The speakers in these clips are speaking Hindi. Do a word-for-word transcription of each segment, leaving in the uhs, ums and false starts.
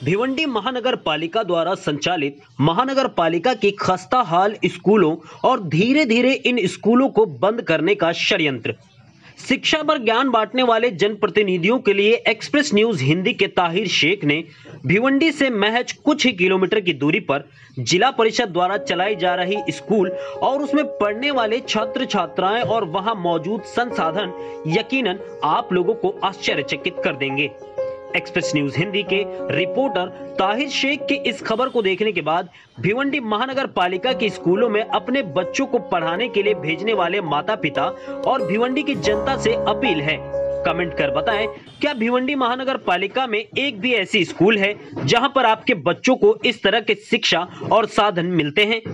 भिवंडी महानगर पालिका द्वारा संचालित महानगर पालिका की खस्ता हाल स्कूलों और धीरे धीरे इन स्कूलों को बंद करने का षड्यंत्र। शिक्षा पर ज्ञान बांटने वाले जनप्रतिनिधियों के लिए एक्सप्रेस न्यूज हिंदी के ताहिर शेख ने भिवंडी से महज कुछ ही किलोमीटर की दूरी पर जिला परिषद द्वारा चलाई जा रही स्कूल और उसमें पढ़ने वाले छात्र छात्राएं और वहां मौजूद संसाधन यकीनन आप लोगों को आश्चर्यचकित कर देंगे। एक्सप्रेस न्यूज हिंदी के रिपोर्टर ताहिर शेख की इस खबर को देखने के बाद भिवंडी महानगर पालिका के स्कूलों में अपने बच्चों को पढ़ाने के लिए भेजने वाले माता पिता और भिवंडी की जनता से अपील है, कमेंट कर बताएं क्या भिवंडी महानगर पालिका में एक भी ऐसी स्कूल है जहां पर आपके बच्चों को इस तरह के शिक्षा और साधन मिलते हैं।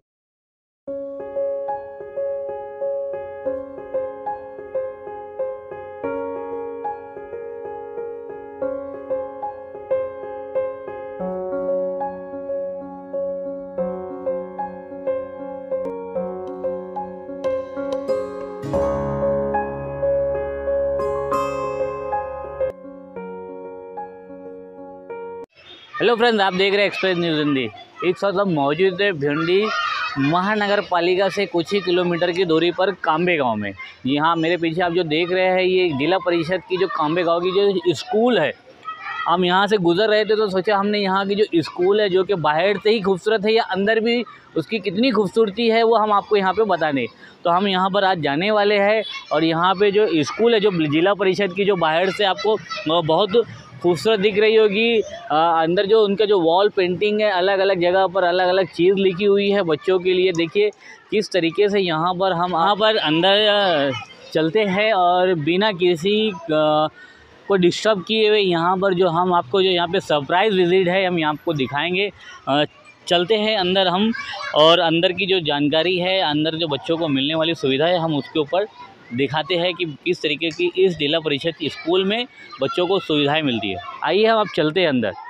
हेलो फ्रेंड्स, आप देख रहे हैं एक्सप्रेस न्यूज़ हिंदी। एक साथ हम मौजूद है भिवंडी महानगर पालिका से कुछ ही किलोमीटर की दूरी पर कांबे गांव में। यहाँ मेरे पीछे आप जो देख रहे हैं ये जिला परिषद की जो कांबे गांव की जो स्कूल है। हम यहाँ से गुजर रहे थे तो सोचा हमने यहाँ की जो स्कूल है जो कि बाहर से ही खूबसूरत है या अंदर भी उसकी कितनी खूबसूरती है वो हम आपको यहाँ पे बता दें। तो हम यहाँ पर आज जाने वाले हैं और यहाँ पे जो स्कूल है जो जिला परिषद की जो बाहर से आपको बहुत खूबसूरत दिख रही होगी। अंदर जो उनका जो वॉल पेंटिंग है अलग अलग जगह पर अलग अलग चीज़ लिखी हुई है बच्चों के लिए। देखिए किस तरीके से यहाँ पर हम यहाँ पर अंदर चलते हैं और बिना किसी को डिस्टर्ब किए हुए यहाँ पर जो हम आपको जो यहाँ पे सरप्राइज़ विजिट है हम यहाँ आपको दिखाएंगे। चलते हैं अंदर हम और अंदर की जो जानकारी है अंदर जो बच्चों को मिलने वाली सुविधा है हम उसके ऊपर दिखाते हैं कि किस तरीके की इस जिला परिषद की स्कूल में बच्चों को सुविधाएं मिलती है। आइए हम अब चलते हैं अंदर।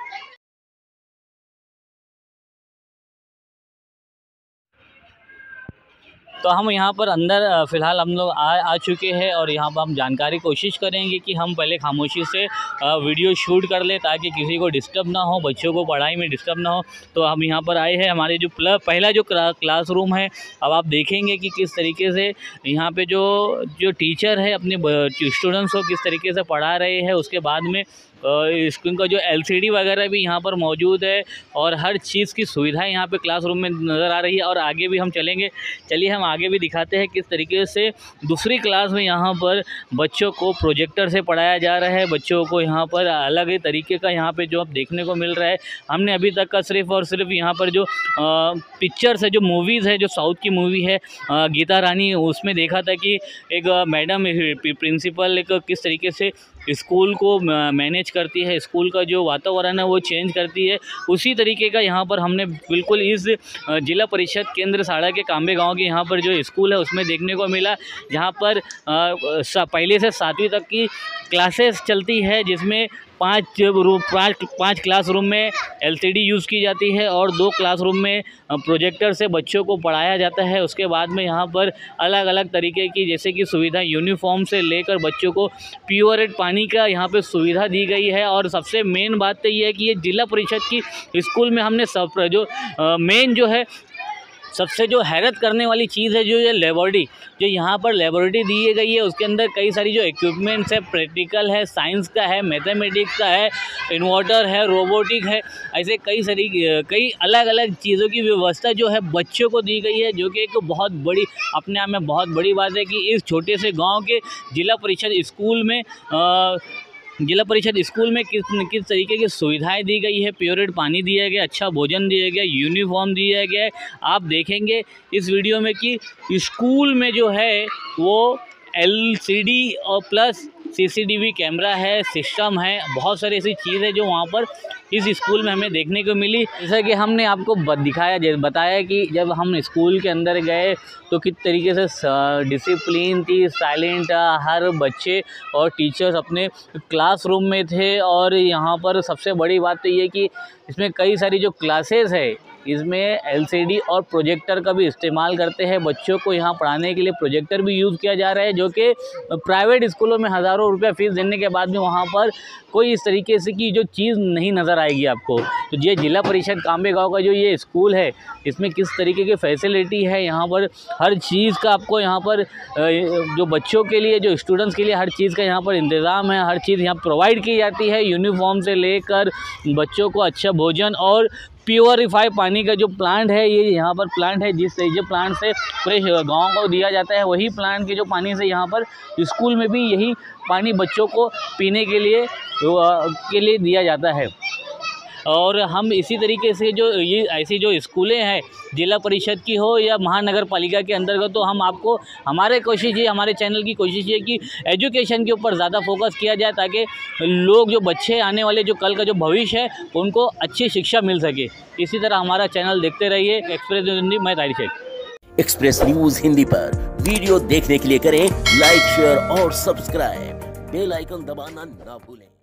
तो हम यहाँ पर अंदर फ़िलहाल हम लोग आ आ चुके हैं और यहाँ पर हम जानकारी कोशिश करेंगे कि हम पहले खामोशी से वीडियो शूट कर लें ताकि किसी को डिस्टर्ब ना हो, बच्चों को पढ़ाई में डिस्टर्ब ना हो। तो हम यहाँ पर आए हैं, हमारे जो पहला जो क्लासरूम है अब आप देखेंगे कि किस तरीके से यहाँ पे जो जो टीचर है अपने स्टूडेंट्स को किस तरीके से पढ़ा रहे हैं। उसके बाद में स्क्रीन का जो एलसीडी वगैरह भी यहाँ पर मौजूद है और हर चीज़ की सुविधाएं यहाँ पे क्लासरूम में नज़र आ रही है। और आगे भी हम चलेंगे, चलिए हम आगे भी दिखाते हैं किस तरीके से दूसरी क्लास में यहाँ पर बच्चों को प्रोजेक्टर से पढ़ाया जा रहा है। बच्चों को यहाँ पर अलग ही तरीके का यहाँ पे जो अब देखने को मिल रहा है। हमने अभी तक का सिर्फ और सिर्फ यहाँ पर जो पिक्चर्स है, जो मूवीज़ है, जो साउथ की मूवी है गीता रानी, उसमें देखा था कि एक मैडम प्रिंसिपल एक किस तरीके से स्कूल को मैनेज करती है, स्कूल का जो वातावरण है वो चेंज करती है। उसी तरीके का यहाँ पर हमने बिल्कुल इस जिला परिषद केंद्र साड़ा के कांबे गांव के यहाँ पर जो स्कूल है उसमें देखने को मिला, जहाँ पर पहले से सातवीं तक की क्लासेस चलती है जिसमें पाँच रूम पाँच पाँच क्लासरूम में एलसीडी यूज़ की जाती है और दो क्लासरूम में प्रोजेक्टर से बच्चों को पढ़ाया जाता है। उसके बाद में यहाँ पर अलग अलग तरीके की जैसे कि सुविधा यूनिफॉर्म से लेकर बच्चों को प्योरेट पानी का यहाँ पे सुविधा दी गई है। और सबसे मेन बात तो ये है कि ये जिला परिषद की स्कूल में हमने सब जो मेन जो है सबसे जो हैरत करने वाली चीज़ है जो ये लेबोरेटरी जो यहाँ पर लेबोरेटरी दी गई है उसके अंदर कई सारी जो इक्विपमेंट्स है, प्रैक्टिकल है, साइंस का है, मैथमेटिक्स का है, इन्वर्टर है, रोबोटिक है, ऐसे कई सारी कई अलग अलग चीज़ों की व्यवस्था जो है बच्चों को दी गई है, जो कि एक बहुत बड़ी अपने आप में बहुत बड़ी बात है कि इस छोटे से गाँव के जिला परिषद स्कूल में आ, जिला परिषद स्कूल में किस किस तरीके की सुविधाएं दी गई है। प्योरेट पानी दिया गया, अच्छा भोजन दिया गया, यूनिफॉर्म दिया गया है। आप देखेंगे इस वीडियो में कि स्कूल में जो है वो एलसीडी और प्लस सीसीटीवी कैमरा है, सिस्टम है, बहुत सारी ऐसी चीज़ है जो वहाँ पर इस स्कूल में हमें देखने को मिली। जैसा कि हमने आपको दिखाया बताया कि जब हम स्कूल के अंदर गए तो किस तरीके से डिसिप्लिन थी, साइलेंट, हर बच्चे और टीचर्स अपने क्लासरूम में थे। और यहाँ पर सबसे बड़ी बात तो ये कि इसमें कई सारी जो क्लासेस है इसमें एलसीडी और प्रोजेक्टर का भी इस्तेमाल करते हैं। बच्चों को यहाँ पढ़ाने के लिए प्रोजेक्टर भी यूज़ किया जा रहा है, जो कि प्राइवेट स्कूलों में हज़ारों रुपया फ़ीस देने के बाद भी वहाँ पर कोई इस तरीके से की जो चीज़ नहीं नज़र आएगी आपको। तो ये जिला परिषद कांबे गाँव का जो ये स्कूल है, इसमें किस तरीके की फैसिलिटी है, यहाँ पर हर चीज़ का आपको यहाँ पर जो बच्चों के लिए, जो स्टूडेंट्स के लिए हर चीज़ का यहाँ पर इंतज़ाम है, हर चीज़ यहाँ प्रोवाइड की जाती है। यूनिफॉर्म से लेकर बच्चों को अच्छा भोजन और प्योरीफाई पानी का जो प्लांट है, ये यहाँ पर प्लांट है जिस जो प्लांट से पूरे गांव को दिया जाता है, वही प्लांट के जो पानी से यहाँ पर स्कूल में भी यही पानी बच्चों को पीने के लिए के लिए दिया जाता है। और हम इसी तरीके से जो ये ऐसी जो स्कूलें हैं, जिला परिषद की हो या महानगर पालिका के अंतर्गत, तो हम आपको हमारे कोशिश ये हमारे चैनल की कोशिश ये कि एजुकेशन के ऊपर ज़्यादा फोकस किया जाए, ताकि लोग, जो बच्चे आने वाले, जो कल का जो भविष्य है, उनको अच्छी शिक्षा मिल सके। इसी तरह हमारा चैनल देखते रहिए। एक्सप्रेस न्यूज़ हिंदी, मैं तारिक शेख। एक्सप्रेस न्यूज़ हिंदी पर वीडियो देखने के लिए करें लाइक, शेयर और सब्सक्राइब। बेल आइकन दबाना ना भूलें।